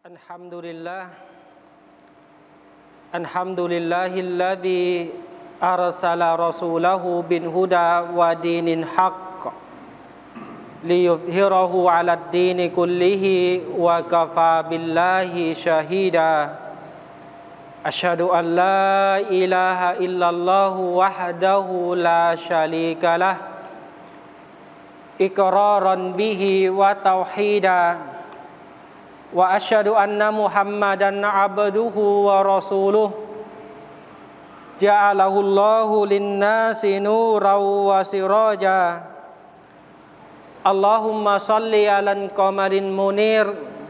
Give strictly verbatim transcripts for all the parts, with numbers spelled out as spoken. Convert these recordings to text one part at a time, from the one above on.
الحمد لله الحمد لله الذي أرسل رسوله بالهدى ودين الحق ليظهره على الدين كله وكفى بالله شهيدا أشهد أن لا إله إلا الله وحده لا شريك له إقرارا به وتوحيدا وأشهد أن محمدا عبده ورسوله جعله الله للناس نورا وسراجا اللهم صل على القمر المنير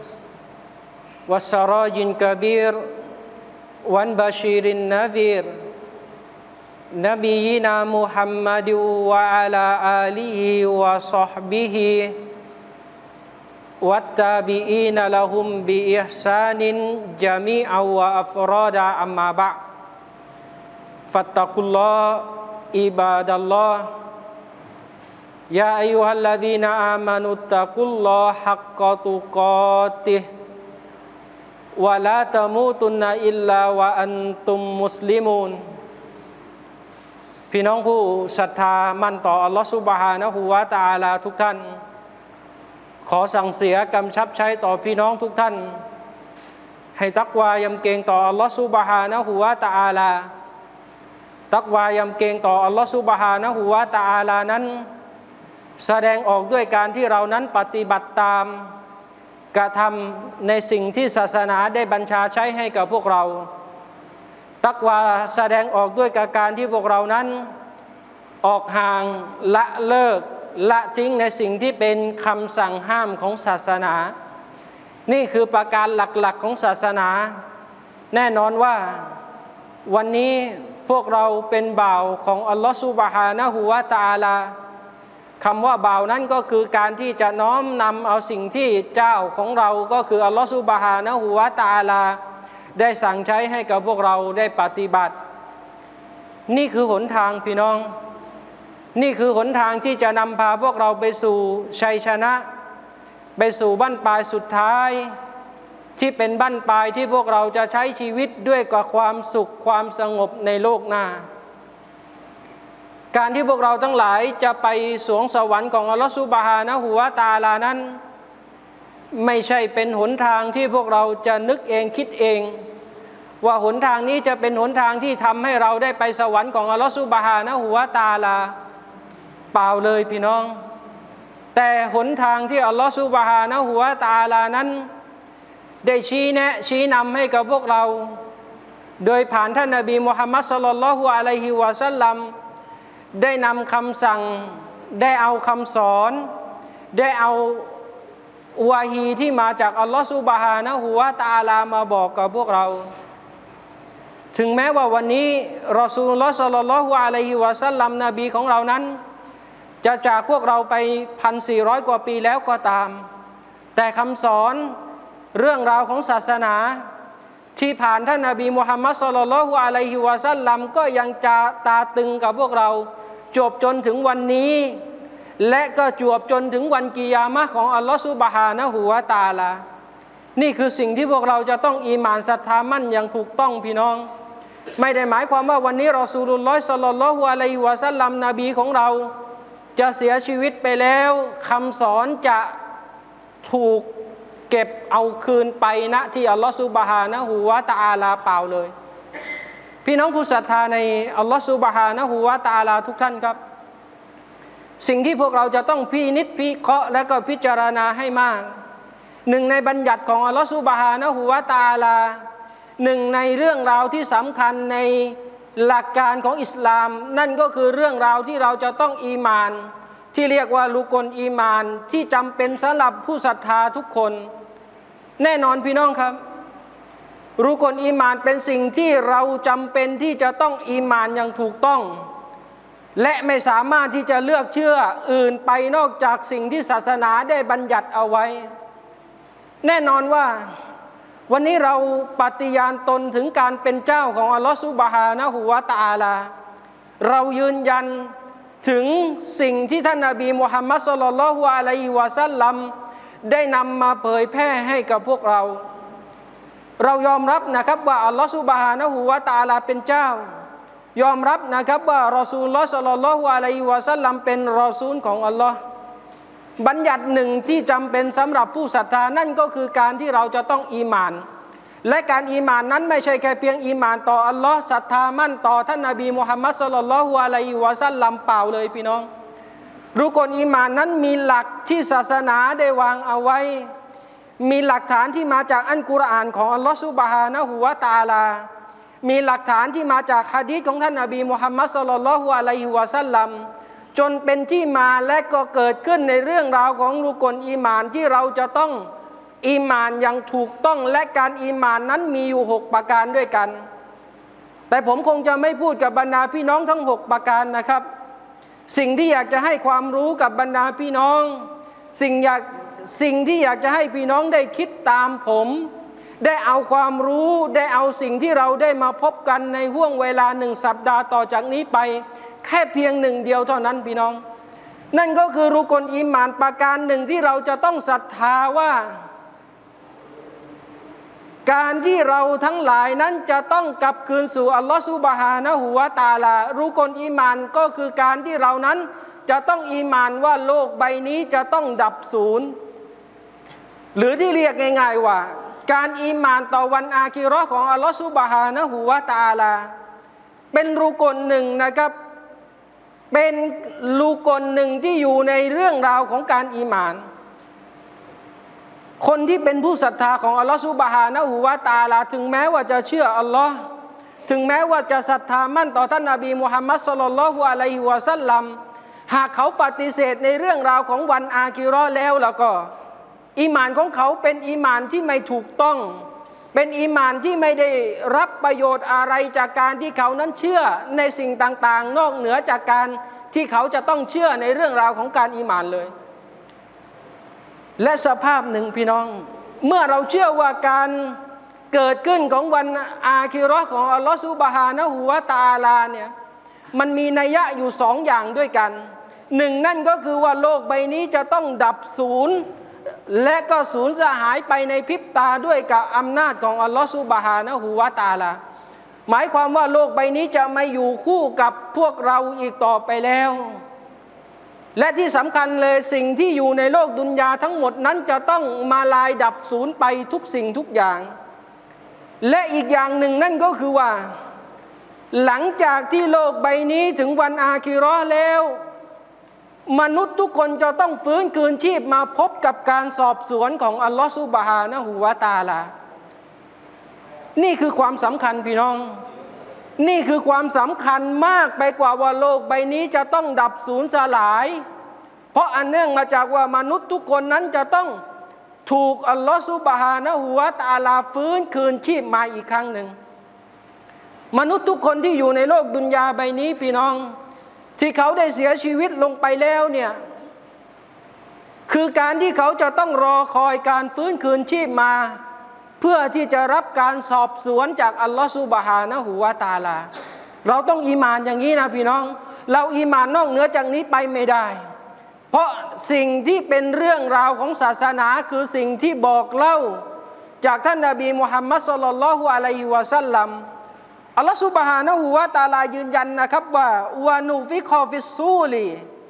والسراج الكبير والبشير النذير نبينا محمد وعلى آله وصحبه والتابعين لهم بإحسان جميعا وأفرادا أما بعد فاتقوا الله عباد الله يا أيها الذين آمنوا اتقوا الله حق تقاته ولا تموتن إلا وأنتم مسلمون พี่น้องผู้ศรัทธามั่นต่ออัลลอฮฺซุบฮานะฮูวะตะอาลาทุกท่านขอสั่งเสียกำชับใช้ต่อพี่น้องทุกท่านให้ตักวายำเกรงต่ออัลลอฮฺซุบฮานะฮูวะตะอาลาตักวายำเกรงต่ออัลลอฮฺซุบฮานะฮูวะตะอาลานั้นแสดงออกด้วยการที่เรานั้นปฏิบัติตามกระทำในสิ่งที่ศาสนาได้บัญชาใช้ให้กับพวกเราตักวาแสดงออกด้วยการที่พวกเรานั้นออกห่างละเลิกละทิ้งในสิ่งที่เป็นคำสั่งห้ามของศาสนานี่คือประการหลักๆของศาสนาแน่นอนว่าวันนี้พวกเราเป็นบ่าวของอัลลอฮฺซุบฮานะฮูวะตะอาลาคำว่าบ่าวนั้นก็คือการที่จะน้อมนำเอาสิ่งที่เจ้าของเราก็คืออัลลอฮฺซุบฮานะฮูวะตะอาลาได้สั่งใช้ให้กับพวกเราได้ปฏิบัตินี่คือหนทางพี่น้องนี่คือหนทางที่จะนำพาพวกเราไปสู่ชัยชนะไปสู่บั้นปลายสุดท้ายที่เป็นบั้นปลายที่พวกเราจะใช้ชีวิตด้วยกับความสุขความสงบในโลกหน้าการที่พวกเราทั้งหลายจะไปสวงสวรรค์ของอัลลอฮฺซุบฮานะฮูวะตะอาลานั้นไม่ใช่เป็นหนทางที่พวกเราจะนึกเองคิดเองว่าหนทางนี้จะเป็นหนทางที่ทำให้เราได้ไปสวรรค์ของอัลลอฮฺซุบฮานะฮูวะตะอาลาเปล่าเลยพี่น้องแต่หนทางที่อัลลอฮฺซุบฮานะฮูวะตะอาลานั้นได้ชี้แนะชี้นำให้กับพวกเราโดยผ่านท่านนบีมุฮัมมัดศ็อลลัลลอฮุอะลัยฮิวะซัลลัมได้นำคำสั่งได้เอาคำสอนได้เอาวะฮีที่มาจากอัลลอฮฺซุบฮานะฮูวะตะอาลามาบอกกับพวกเราถึงแม้ว่าวันนี้รอซูลุลลอฮ์ศ็อลลัลลอฮุอะลัยฮิวะซัลลัมนบีของเรานั้นจะจากพวกเราไป หนึ่งพันสี่ร้อย กว่าปีแล้วก็ตามแต่คำสอนเรื่องราวของศาสนาที่ผ่านท่านนบีมุฮัมมัดศ็อลลัลลอฮุอะลัยฮิวะซัลลัมก็ยังจะตาตึงกับพวกเราจบจนถึงวันนี้และก็จวบจนถึงวันกิยามะห์ของอัลลอฮฺซุบฮานะฮูวะตะอาลานี่คือสิ่งที่พวกเราจะต้องอีหม่านศรัทธามั่นอย่างถูกต้องพี่น้องไม่ได้หมายความว่าวันนี้รอซูลุลลอฮ์ศ็อลลัลลอฮุอะลัยฮิวะซัลลัมนบีของเราจะเสียชีวิตไปแล้วคำสอนจะถูกเก็บเอาคืนไปณที่อัลลอฮฺซุบฮานะฮูวะตะอาลาเปล่าเลยพี่น้องผู้ศรัทธาในอัลลอฮฺซุบฮานะฮูวะตะอาลาทุกท่านครับสิ่งที่พวกเราจะต้องพินิจพิเคราะห์และก็พิจารณาให้มากหนึ่งในบัญญัติของอัลลอฮฺซุบฮานะฮูวะตะอาลาหนึ่งในเรื่องราวที่สำคัญในหลักการของอิสลามนั่นก็คือเรื่องราวที่เราจะต้องอีมานที่เรียกว่ารุกลอีมานที่จำเป็นสำหรับผู้ศรัทธาทุกคนแน่นอนพี่น้องครับรุกลอีมานเป็นสิ่งที่เราจำเป็นที่จะต้องอีมานอย่างถูกต้องและไม่สามารถที่จะเลือกเชื่ออื่นไปนอกจากสิ่งที่ศาสนาได้บัญญัติเอาไว้แน่นอนว่าวันนี้เราปฏิญาณตนถึงการเป็นเจ้าของอัลลอฮฺซุบฮานะฮูวะตะอาลาเรายืนยันถึงสิ่งที่ท่านนบีมุฮัมมัดศ็อลลัลลอฮุอะลัยฮิวะซัลลัมได้นำมาเผยแพร่ให้กับพวกเราเรายอมรับนะครับว่าอัลลอฮฺซุบฮานะฮูวะตะอาลาเป็นเจ้ายอมรับนะครับว่ารอซูลุลลอฮ์ศ็อลลัลลอฮุอะลัยฮิวะซัลลัมเป็นรอซูลของอัลลอฮ์บัญญัติหนึ่งที่จำเป็นสำหรับผู้ศรัทธานั่นก็คือการที่เราจะต้องอีหม่านและการอีหม่านนั้นไม่ใช่แค่เพียงอีหม่านต่ออัลลอฮ์ศรัทธามั่นต่อท่านนบีมุฮัมมัดศ็อลลัลลอฮุอะลัยฮิวะซัลลัมเปล่าเลยพี่น้องรุกลอีหม่านนั้นมีหลักที่ศาสนาได้วางเอาไว้มีหลักฐานที่มาจากอัลกุรอานของอัลลอฮ์ซุบฮานะฮูวะตะอาลามีหลักฐานที่มาจากหะดีษของท่านนบีมุฮัมมัดศ็อลลัลลอฮุอะลัยฮิวะซัลลัมจนเป็นที่มาและก็เกิดขึ้นในเรื่องราวของรุกลอีหม่านที่เราจะต้องอีหม่านอย่างถูกต้องและการอีหม่านนั้นมีอยู่หกประการด้วยกันแต่ผมคงจะไม่พูดกับบรรดาพี่น้องทั้งหกประการนะครับสิ่งที่อยากจะให้ความรู้กับบรรดาพี่น้องสิ่งอยากสิ่งที่อยากจะให้พี่น้องได้คิดตามผมได้เอาความรู้ได้เอาสิ่งที่เราได้มาพบกันในห่วงเวลาหนึ่งสัปดาห์ต่อจากนี้ไปแค่เพียงหนึ่งเดียวเท่านั้นพี่น้องนั่นก็คือรุกลอีหม่านประการหนึ่งที่เราจะต้องศรัทธาว่าการที่เราทั้งหลายนั้นจะต้องกลับคืนสู่อัลลอฮฺซุบฮานะฮูวะตะอาลารุกลอีหม่านก็คือการที่เรานั้นจะต้องอีหม่านว่าโลกใบนี้จะต้องดับศูนย์หรือที่เรียกง่ายๆว่าการอีหม่านต่อวันอาคิเราะห์ของอัลลอฮฺซุบฮานะฮูวะตะอาลาเป็นรุกลหนึ่งนะครับเป็นรุกลหนึ่งที่อยู่ในเรื่องราวของการอีหม่านคนที่เป็นผู้ศรัทธาของอัลลอฮฺซุบฮานะฮูวะตะอาลาถึงแม้ว่าจะเชื่ออัลลอฮ์ถึงแม้ว่าจะศรัทธามั่นต่อท่านนบีมุฮัมมัดศ็อลลัลลอฮุอะลัยฮิวะซัลลัมหากเขาปฏิเสธในเรื่องราวของวันอาคิเราะห์แล้วแล้วก็อีหม่านของเขาเป็นอีหม่านที่ไม่ถูกต้องเป็นอีหม่านที่ไม่ได้รับประโยชน์อะไรจากการที่เขานั้นเชื่อในสิ่งต่างๆนอกเหนือจากการที่เขาจะต้องเชื่อในเรื่องราวของการอีหม่านเลยและสภาพหนึ่งพี่น้องเมื่อเราเชื่อว่าการเกิดขึ้นของวันอาคิเราะห์ของอัลลอฮฺซุบฮานะฮูวะตะอาลาเนี่ยมันมีนัยยะอยู่สองอย่างด้วยกันหนึ่งนั่นก็คือว่าโลกใบนี้จะต้องดับศูนย์และก็สูญสลายไปในพริบตาด้วยกับอำนาจของอัลลอฮฺซุบฮานะฮูวะตะอาลาหมายความว่าโลกใบนี้จะไม่อยู่คู่กับพวกเราอีกต่อไปแล้วและที่สำคัญเลยสิ่งที่อยู่ในโลกดุนยาทั้งหมดนั้นจะต้องมาลายดับสูญไปทุกสิ่งทุกอย่างและอีกอย่างหนึ่งนั่นก็คือว่าหลังจากที่โลกใบนี้ถึงวันอาคิเราะห์แล้วมนุษย์ทุกคนจะต้องฟื้นคืนชีพมาพบกับการสอบสวนของอัลลอฮฺซุบฮานะฮูวะตะอาลานี่คือความสำคัญพี่น้องนี่คือความสำคัญมากไปกว่าว่าโลกใบนี้จะต้องดับสูญสลายเพราะอันเนื่องมาจากว่ามนุษย์ทุกคนนั้นจะต้องถูกอัลลอฮฺซุบฮานะฮูวะตะอาลาฟื้นคืนชีพมาอีกครั้งหนึ่งมนุษย์ทุกคนที่อยู่ในโลกดุนยาใบนี้พี่น้องที่เขาได้เสียชีวิตลงไปแล้วเนี่ยคือการที่เขาจะต้องรอคอยการฟื้นคืนชีพมาเพื่อที่จะรับการสอบสวนจากอัลลอฮฺซุบฮานะฮูวะตะอาลาเราต้องอีหม่านอย่างนี้นะพี่น้องเราอีหม่านนอกเหนือจากนี้ไปไม่ได้เพราะสิ่งที่เป็นเรื่องราวของศาสนาคือสิ่งที่บอกเล่าจากท่านนบีมุฮัมมัดศ็อลลัลลอฮุอะลัยฮิวะซัลลัมอัลลอฮฺซุบฮานะฮูวะตะอาลายืนยันนะครับว่าวานูฟิคอฟิสซูลี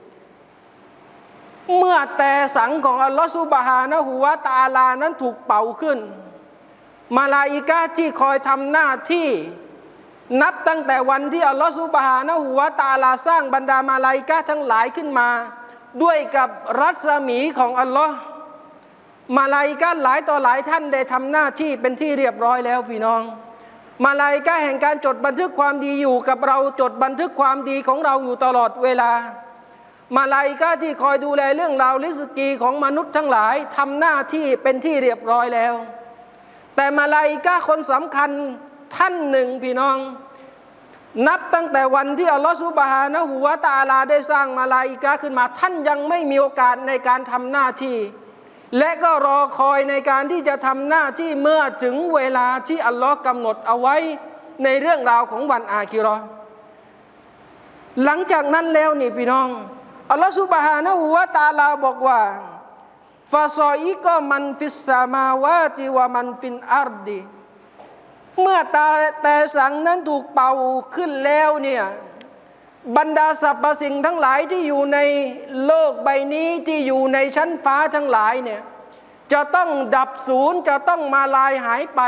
เมื่อแต่สังของอัลลอฮฺซุบฮานะฮูวะตะอาลานั้นถูกเป่าขึ้นมาลาอิกะฮ์ที่คอยทำหน้าที่นับตั้งแต่วันที่อัลลอฮฺซุบฮานะฮูวะตะอาลาสร้างบรรดามาลาอิกะฮ์ทั้งหลายขึ้นมาด้วยกับรัศมีของอัลลอฮ์มาลาอิกะฮ์หลายต่อหลายท่านได้ทำหน้าที่เป็นที่เรียบร้อยแล้วพี่น้องมาลาอิกะฮ์แห่งการจดบันทึกความดีอยู่กับเราจดบันทึกความดีของเราอยู่ตลอดเวลามาลาอิกะฮ์ที่คอยดูแลเรื่องราวริสกีของมนุษย์ทั้งหลายทำหน้าที่เป็นที่เรียบร้อยแล้วแต่มาลาอิกะฮ์คนสำคัญท่านหนึ่งพี่น้องนับตั้งแต่วันที่อัลลอฮฺซุบฮานะฮูวะตะอาลาได้สร้างมาลาอิกะฮ์ขึ้นมาท่านยังไม่มีโอกาสในการทำหน้าที่และก็รอคอยในการที่จะทำหน้าที่เมื่อถึงเวลาที่อัลลอฮ์กำหนดเอาไว้ในเรื่องราวของวันอาคิเราะห์หลังจากนั้นแล้วนี่พี่น้องอัลลอฮฺซุบฮานะฮูวะตะอาลาบอกว่าฟาซออิกะมันฟิสสามาวาติวะมันฟินอัรดิเมื่อตาแต่สังนั้นถูกเป่าขึ้นแล้วเนี่ยบรรดาสรรพสิ่งทั้งหลายที่อยู่ในโลกใบนี้ที่อยู่ในชั้นฟ้าทั้งหลายเนี่ยจะต้องดับสูญจะต้องมาลายหายไป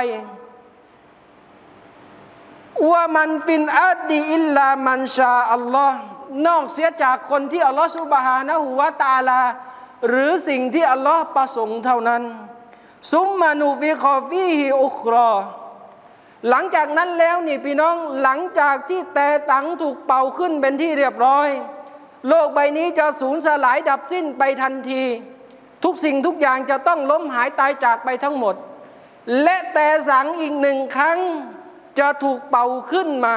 ว่ามันฟินอัดดีอิลลามันชาอัลลอฮ์นอกเสียจากคนที่อัลลอฮ์ซุบฮานะฮูวะตะอาลาหรือสิ่งที่อัลลอฮ์ประสงค์เท่านั้นซุมมานูฟิคอฟีฮิอุครอหลังจากนั้นแล้วนี่พี่น้องหลังจากที่แต่สังถูกเป่าขึ้นเป็นที่เรียบร้อยโลกใบนี้จะสูญสลายดับสิ้นไปทันทีทุกสิ่งทุกอย่างจะต้องล้มหายตายจากไปทั้งหมดและแต่สังอีกหนึ่งครั้งจะถูกเป่าขึ้นมา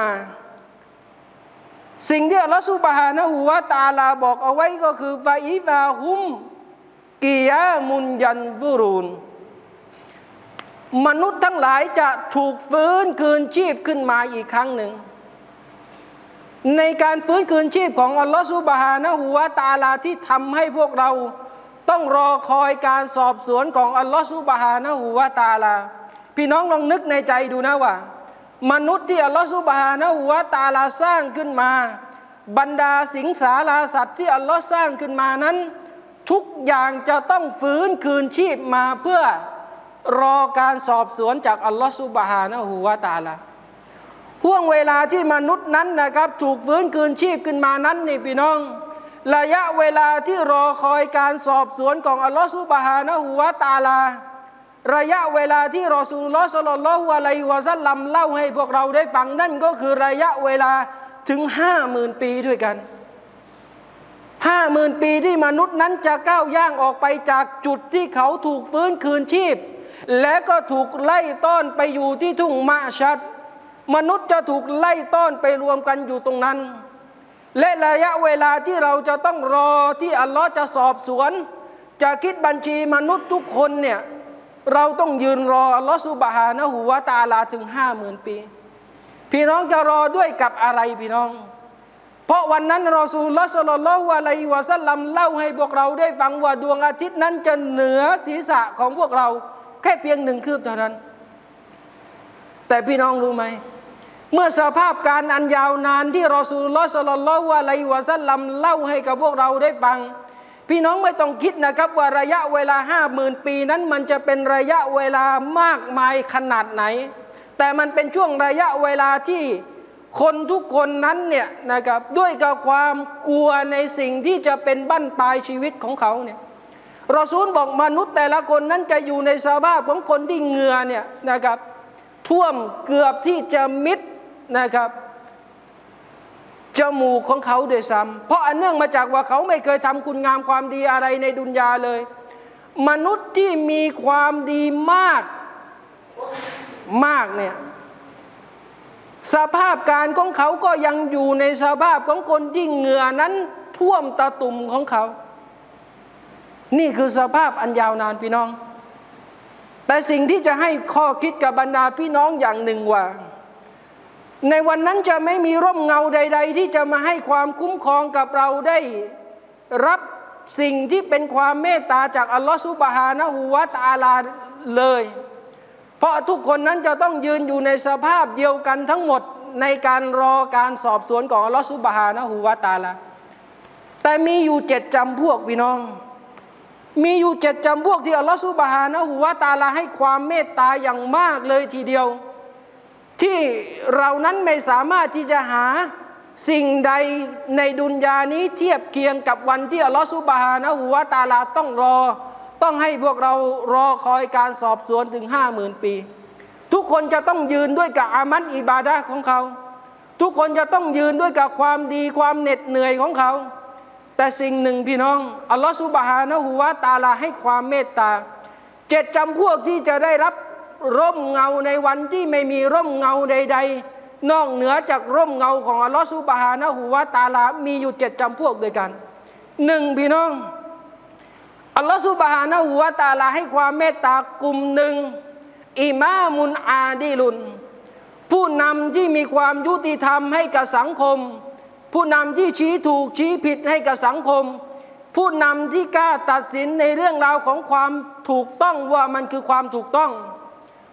สิ่งที่อัลลอฮฺซุบฮานะฮูวะตะอาลาบอกเอาไว้ก็คือฟาอิซาฮุมกิยามุนยันฟุรุนมนุษย์ทั้งหลายจะถูกฟื้นคืนชีพขึ้นมาอีกครั้งหนึ่งในการฟื้นคืนชีพของอัลลอฮฺซุบฮานะฮูวะตะอาลาที่ทำให้พวกเราต้องรอคอยการสอบสวนของอัลลอฮฺซุบฮานะฮูวะตะอาลาพี่น้องลองนึกในใจดูนะว่ามนุษย์ที่อัลลอฮฺซุบฮานะฮูวะตะอาลาสร้างขึ้นมาบรรดาสิงสาราสัตว์ที่อัลลอฮฺสร้างขึ้นมานั้นทุกอย่างจะต้องฟื้นคืนชีพมาเพื่อรอการสอบสวนจากอัลลอฮฺซุบฮานะฮูวะตะอาลาห่วงเวลาที่มนุษย์นั้นนะครับถูกฟื้นคืนชีพขึ้นมานั้นนี่พี่น้องระยะเวลาที่รอคอยการสอบสวนของอัลลอฮฺซุบฮานะฮูวะตะอาลาระยะเวลาที่รอซูลุลลอฮ์ ศ็อลลัลลอฮุอะลัยฮิวะซัลลัมเล่าให้พวกเราได้ฟังนั่นก็คือระยะเวลาถึงห้าหมื่นปีด้วยกันห้าหมื่นปีที่มนุษย์นั้นจะก้าวย่างออกไปจากจุดที่เขาถูกฟื้นคืนชีพและก็ถูกไล่ต้อนไปอยู่ที่ทุ่งมะชัดมนุษย์จะถูกไล่ต้อนไปรวมกันอยู่ตรงนั้นและระยะเวลาที่เราจะต้องรอที่อัลลอฮ์จะสอบสวนจะคิดบัญชีมนุษย์ทุกคนเนี่ยเราต้องยืนรออัลลอฮ์ซุบฮานะฮูวะตะอาลาถึงห้าหมื่นปีพี่น้องจะรอด้วยกับอะไรพี่น้องเพราะวันนั้นรอซูลุลลอฮ์ ศ็อลลัลลอฮุอะลัยฮิวะซัลลัมเล่าให้พวกเราได้ฟังว่าดวงอาทิตย์นั้นจะเหนือศีรษะของพวกเราแค่เพียงหนึ่งคืบเท่านั้นแต่พี่น้องรู้ไหมเมื่อสภาพการอันยาวนานที่รอซูลุลลอฮ์ ศ็อลลัลลอฮุอะลัยฮิวะซัลลัมเล่าให้กับพวกเราได้ฟังพี่น้องไม่ต้องคิดนะครับว่าระยะเวลาห้าหมื่นปีนั้นมันจะเป็นระยะเวลามากมายขนาดไหนแต่มันเป็นช่วงระยะเวลาที่คนทุกคนนั้นเนี่ยนะครับด้วยกับความกลัวในสิ่งที่จะเป็นบั้นปลายชีวิตของเขาเนี่ยรอซูลบอกมนุษย์แต่ละคนนั้นจะอยู่ในสภาพของคนที่เหงื่อเนี่ยนะครับท่วมเกือบที่จะมิดนะครับจมูกของเขาด้วยซ้ำเพราะอันเนื่องมาจากว่าเขาไม่เคยทำคุณงามความดีอะไรในดุนยาเลยมนุษย์ที่มีความดีมากมากเนี่ยสภาพการของเขาก็ยังอยู่ในสภาพของคนที่เหงื่อนั้นท่วมตาตุ่มของเขานี่คือสภาพอันยาวนานพี่น้องแต่สิ่งที่จะให้ข้อคิดกับบรรดาพี่น้องอย่างหนึ่งว่าในวันนั้นจะไม่มีร่มเงาใดๆที่จะมาให้ความคุ้มครองกับเราได้รับสิ่งที่เป็นความเมตตาจากอัลลอฮฺซุบฮานะฮูวะตะอาลาเลยเพราะทุกคนนั้นจะต้องยืนอยู่ในสภาพเดียวกันทั้งหมดในการรอการสอบสวนของอัลลอฮฺซุบฮานะฮูวะตะอาลาแต่มีอยู่เจ็ดจำพวกพี่น้องมีอยู่เจ็ดจำพวกที่อัลลอฮฺซุบฮานะฮูวะตะอาลาให้ความเมตตาอย่างมากเลยทีเดียวที่เรานั้นไม่สามารถที่จะหาสิ่งใดในดุนยานี้เทียบเคียงกับวันที่อัลลอฮฺซุบฮานะฮูวะตะอาลาต้องรอต้องให้พวกเรารอคอยการสอบสวนถึงห้าหมื่นปีทุกคนจะต้องยืนด้วยกับอามัลอิบาดะห์ของเขาทุกคนจะต้องยืนด้วยกับความดีความเหน็ดเหนื่อยของเขาแต่สิ่งหนึ่งพี่น้องอัลลอฮฺซุบฮานะฮูวะตะอาลาให้ความเมตตาเจ็ดจำพวกที่จะได้รับร่มเงาในวันที่ไม่มีร่มเงาใดๆนอกเหนือจากร่มเงาของอัลลอฮฺซุบฮานะฮูวะตะอาลามีอยู่เจ็ดจำพวกด้วยกันหนึ่งพี่น้องอัลลอฮฺซุบฮานะฮูวะตะอาลาให้ความเมตตากลุ่มหนึ่งอิมามุนอาดิลุนผู้นำที่มีความยุติธรรมให้กับสังคมผู้นำที่ชี้ถูกชี้ผิดให้กับสังคมผู้นำที่กล้าตัดสินในเรื่องราวของความถูกต้องว่ามันคือความถูกต้อง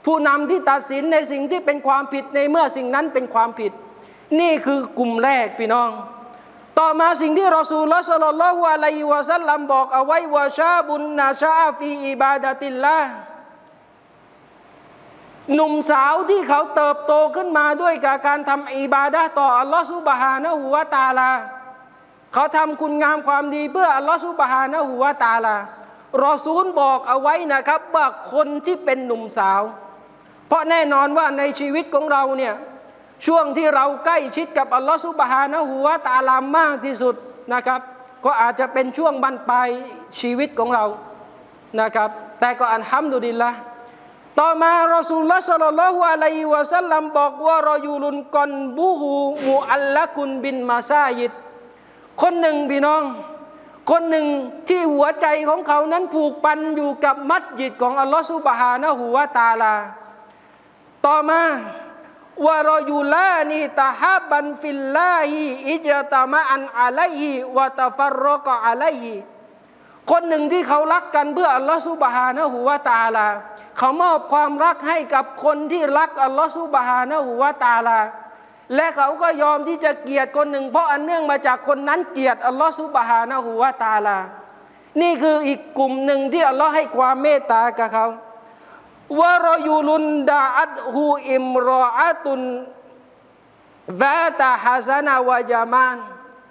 ผู้นำที่ตัดสินในสิ่งที่เป็นความผิดในเมื่อสิ่งนั้นเป็นความผิดนี่คือกลุ่มแรกพี่น้องต่อมาสิ่งที่รอซูลุลลอฮ์ ศ็อลลัลลอฮุอะลัยฮิวะซัลลัมบอกเอาไว้ว่าชาบุนนาชาฟีอิบาดะติลลาห์หนุ่มสาวที่เขาเติบโตขึ้นมาด้วยการทำอิบาดะห์ต่ออัลลอฮฺซุบฮานะฮูวะตะอาลาเขาทำคุณงามความดีเพื่ออัลลอฮฺซุบฮานะฮูวะตะอาลารอซูลบอกเอาไว้นะครับว่าคนที่เป็นหนุ่มสาวเพราะแน่นอนว่าในชีวิตของเราเนี่ยช่วงที่เราใกล้ชิดกับอัลลอฮฺซุบฮานะฮูวะตะอาลามากที่สุดนะครับก็อาจจะเป็นช่วงบั้นปลายชีวิตของเรานะครับแต่ก็อัลฮัมดุลิลละห์ต่อมารอซูลุลลอฮ์ ศ็อลลัลลอฮุอะลัยฮิวะซัลลัมบอกว่ารอยูลุนกอนบูฮูมุอัลละกุนบินมาซายิดคนหนึ่งพี่น้องคนหนึ่งที่หัวใจของเขานั้นผูกพันอยู่กับมัสยิดของอัลลอฮฺซุบฮานะฮูวะตะอาลาต่อมาวะรอยูลานีตะฮาบันฟิลลาฮิอิจตะมะอันอะลัยฮิวะตะฟัรรอกะอะลัยฮิคนหนึ่งที่เขารักกันเพื่ออัลลอฮฺซุบฮานะฮูวะตะอาลาเขามอบความรักให้กับคนที่รักอัลลอฮฺซุบฮานะฮูวะตะอาลาและเขาก็ยอมที่จะเกลียดคนหนึ่งเพราะอันเนื่องมาจากคนนั้นเกลียดอัลลอฮฺซุบฮานะฮูวะตะอาลานี่คืออีกกลุ่มหนึ่งที่อัลลอฮฺให้ความเมตตากับเขาวะรอยูลุนดาอัตฮูอิมรออะตุนซาตะฮะซะนะวะญะมาน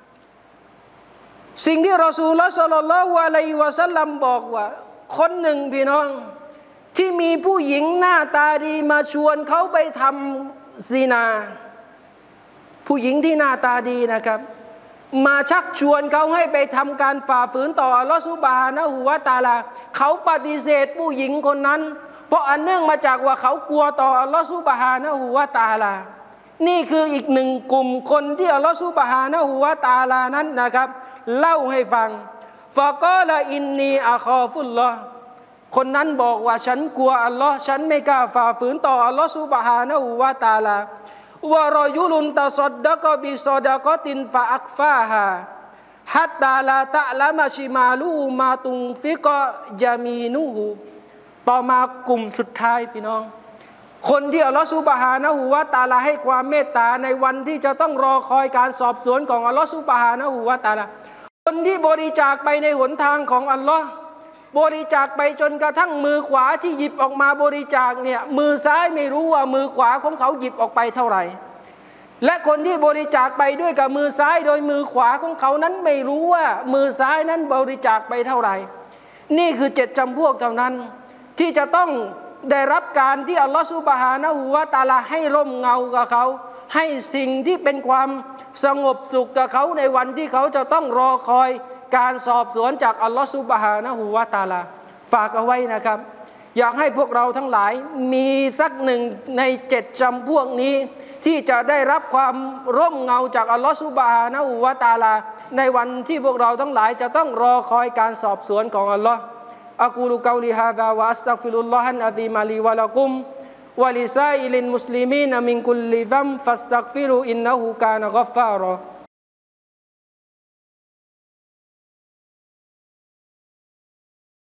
สิ่งที่รอซูลุลลอฮ์ ศ็อลลัลลอฮุอะลัยฮิวะซัลลัมบอกว่าคนหนึ่งพี่น้องที่มีผู้หญิงหน้าตาดีมาชวนเขาไปทำซินาผู้หญิงที่หน้าตาดีนะครับมาชักชวนเขาให้ไปทำการฝ่าฝืนต่ออัลลอฮฺซุบฮานะฮูวะตะอาลาเขาปฏิเสธผู้หญิงคนนั้นเพราะอันเนื่องมาจากว่าเขากลัวต่ออัลลอฮฺซุบฮานะฮูวะตะอาลานี่คืออีกหนึ่งกลุ่มคนที่อัลลอฮฺซุบฮานะฮูวะตะอาลานั้นนะครับเล่าให้ฟังฟะกอลาอินนีอะคอฟุลลอฮ์คนนั้นบอกว่าฉันกลัวอัลลอฮ์ฉันไม่กล้าฝ่าฝืนต่ออัลลอฮ์ซุบฮานะฮูวะตะอาลาวะรอยุลุนตะซัดดะกะบิซอดะกะตินฟะอักฟาฮาฮัตตาลาตะละมะชิมาลูมาตุงฟิกะยามีนูฮูต่อมากลุ่มสุดท้ายพี่น้องคนที่อัลลอฮฺซุบฮานะฮูวะตะอาลาให้ความเมตตาในวันที่จะต้องรอคอยการสอบสวนของอัลลอฮฺซุบฮานะฮูวะตะอาลาคนที่บริจาคไปในหนทางของอัลลอฮ์บริจาคไปจนกระทั่งมือขวาที่หยิบออกมาบริจาคเนี่ยมือซ้ายไม่รู้ว่ามือขวาของเขาหยิบออกไปเท่าไหร่และคนที่บริจาคไปด้วยกับมือซ้ายโดยมือขวาของเขานั้นไม่รู้ว่ามือซ้ายนั้นบริจาคไปเท่าไหร่นี่คือเจ็ดจำพวกเท่านั้นที่จะต้องได้รับการที่อัลลอฮฺซุบฮานะฮูวะตะอาลาให้ร่มเงากับเขาให้สิ่งที่เป็นความสงบสุขกับเขาในวันที่เขาจะต้องรอคอยการสอบสวนจากอัลลอฮฺซุบฮานะฮูวะตะอาลาฝากเอาไว้นะครับอยากให้พวกเราทั้งหลายมีสักหนึ่งในเจ็ดจำพวกนี้ที่จะได้รับความร่มเงาจากอัลลอฮฺซุบฮานะฮูวะตะอาลาในวันที่พวกเราทั้งหลายจะต้องรอคอยการสอบสวนของอัลลอฮฺอะกูลุกอลิฮาซาวะอัสตัฆฟิรุลลอฮะอะซีมะลีวะละกุมวะลิซาอิลิลมุสลิมีนมินกุลลิซัมฟัสตัฆฟิรุอินนะฮูกานะฆอฟฟารอ